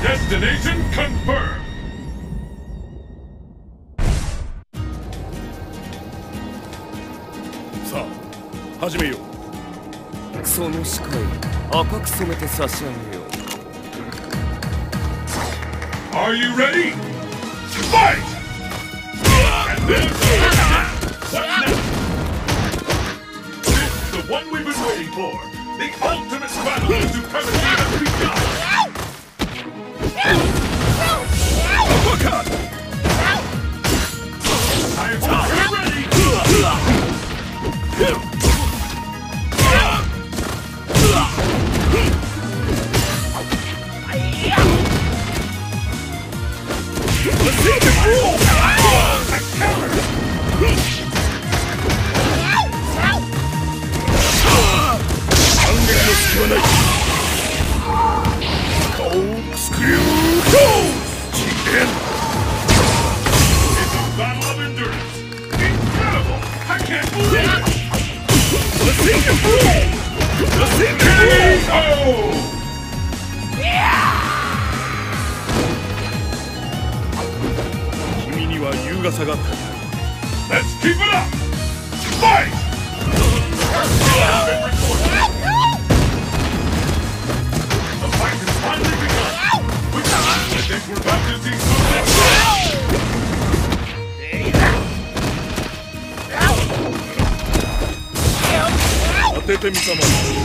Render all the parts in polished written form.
Destination confirmed. さあ、始めよう。 その視界赤く染めて差し上げよう。 Are you ready? Fight! And then what next? This is the one we've been waiting for. The ultimate battle of supremacy has begun. Uppercut! I am ready. Let's keep it up! Fight! The fight has finally begun! I think we're about to see something! 当ててみたま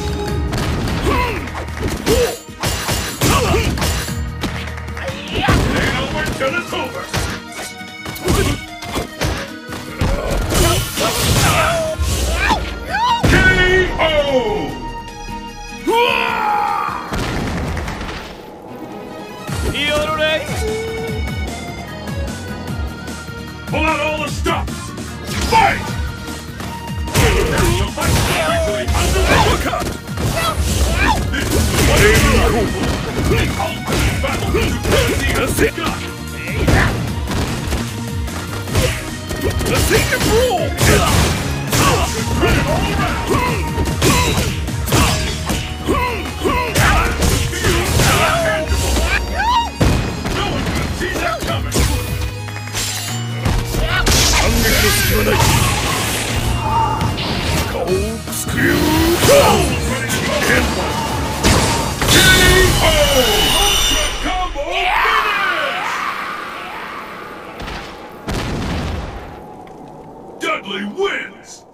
Ain't over till it's over! Pull out all the stops! Fight! The fight is officially underway! This is the ultimate battle of supremacy has begun! Let's take it, rule! Credit all around! Dudley wins!